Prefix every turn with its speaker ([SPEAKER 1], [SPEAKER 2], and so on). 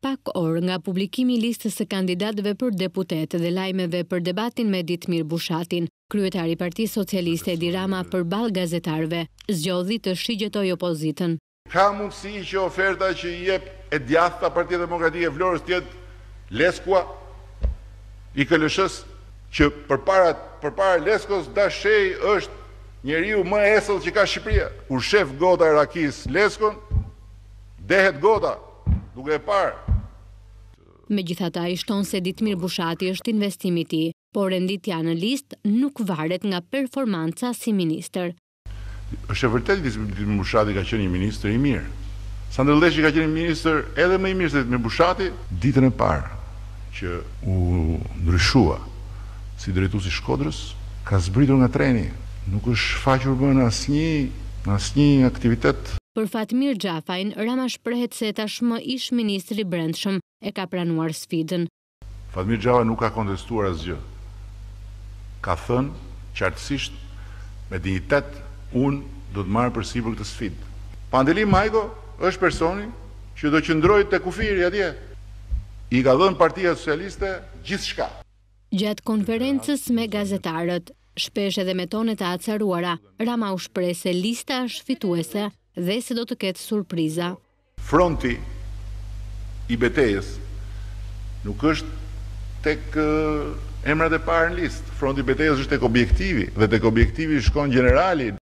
[SPEAKER 1] pak orë nga publikimi i listës së kandidatëve për deputet dhe lajmeve për debatin me Ditmir Bushatin, kryetari i Partisë Socialiste Edi Rama përballë gazetarëve zgjodhi të shigjetoj opozitën.
[SPEAKER 2] Ka mundësi që oferta që i jep e djathta Partia Demokratike e Vlorës të jetë Leskua i KLSH-s, që përpara Leskos Dashej është njeriu më esëll që ka Shqipëria. Kur shef gota e Rakis Leskon, dehet gota, duke e parë.
[SPEAKER 1] Megjithatë, ai shton se Ditmir Bushati është investimi i tij, por renditja në listë nuk varet nga performanca si ministër.
[SPEAKER 2] Është e vërtetë Ditmir Bushati ka qenë një ministër i mirë. Sandëlleshi ka qenë një ministër edhe më i mirë se Ditmir Bushati. Ditën e parë që u ndryshua si drejtuesi i Shkodrës, ka zbritur nga treni. Nuk është shfaqur bën asnjë aktivitet.
[SPEAKER 1] Për Fatmir Xhafajn, Rama shprehet se tashmë ish ministri i Brendshëm e ka pranuar sfidën.
[SPEAKER 2] Fatmir Xhafajn nuk ka kontestuar asgjë. Ka thënë qartësisht me dinjitet, unë do të marr përsipër këtë sfidë. Pandeli Majko është personi që do qëndrojë te kufiri atje. I ka dhënë Partia Socialiste gjithçka.
[SPEAKER 1] Gjatë konferencës me gazetarët, shpesh edhe me tone të acaruara, Rama u shpreh se lista është fituese dhe se do të ketë surpriza.
[SPEAKER 2] Fronti i betejës nuk është tek emrat e parë në listë. Fronti i betejës është tek objektivi, dhe tek objektivi shkon generali.